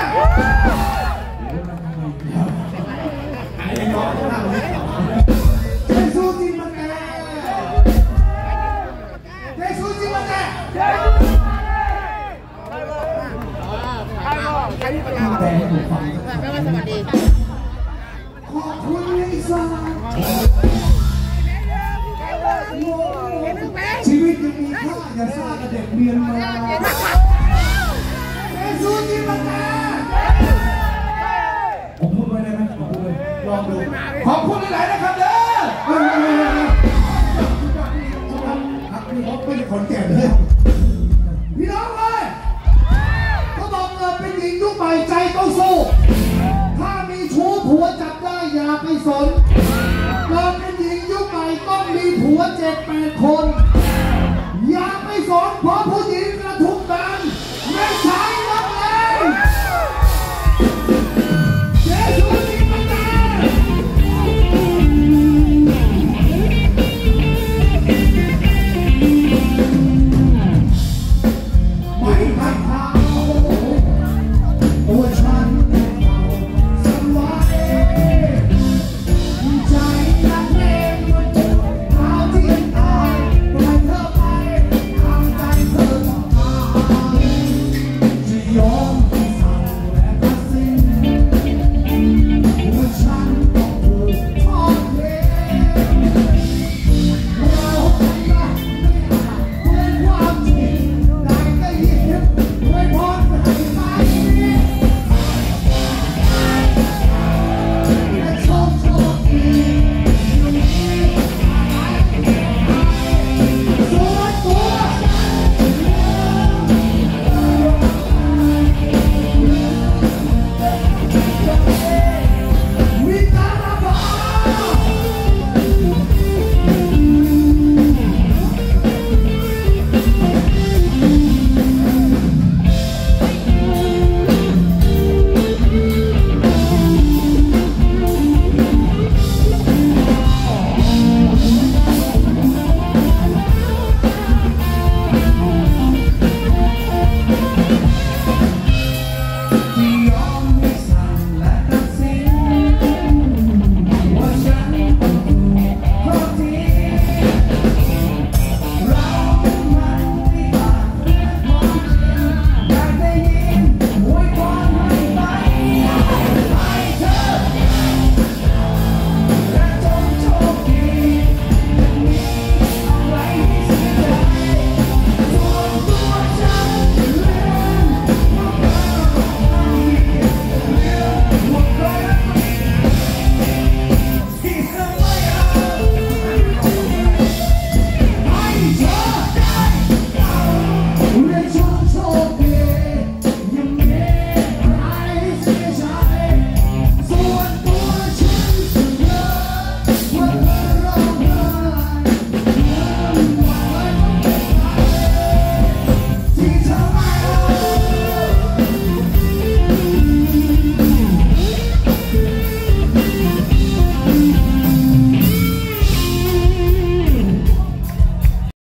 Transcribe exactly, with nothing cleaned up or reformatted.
ไอ้น้องเราเนี่ยเจสูจิมันแก่เจสูจิมันแก่แต่ให้ผมฟังขอบคุณลิซ่าชีวิตยังมีค่าอย่าซ่ากับเด็กเมียนมาเจสูจิมันแก่ผมพูดไว้ได้ไหมผมพูดเลยลองดูขอบคุณหลายๆนะครับเด้อครับพี่เขาเป็นคนแก่เลยพี่น้องเลยเขาบอกเกิดเป็นหญิงยุคใหม่ใจต้องสู้ถ้ามีชู้ผัวจับได้อย่าไปสนเกิดเป็นหญิงยุคใหม่ต้องมีผัวเจ็ดแปดคนอย่าไปสนเพราะผู้หญิงกระทุกกันไม่ใช่นักเลงเจสูจิมันแก่ไม่ทันเท้าตัวฉันสบายใจนักเลงมันจุดเท้าที่ตายปล่อยเธอไปทางใจเธอต่อไปจะยอม